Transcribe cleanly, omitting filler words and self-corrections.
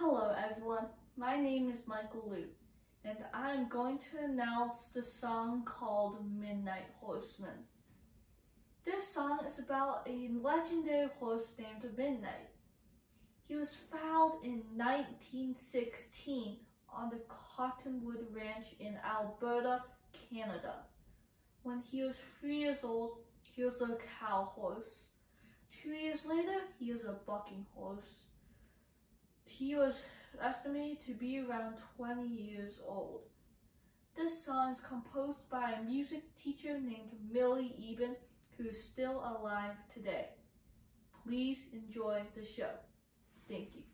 Hello everyone, my name is Michael Liu, and I'm going to announce the song called Midnight Horseman. This song is about a legendary horse named Midnight. He was found in 1916 on the Cottonwood Ranch in Alberta, Canada. When he was 3 years old, he was a cow horse. 2 years later, he was a bucking horse. He was estimated to be around 20 years old. This song is composed by a music teacher named Millie Eben, who is still alive today. Please enjoy the show. Thank you.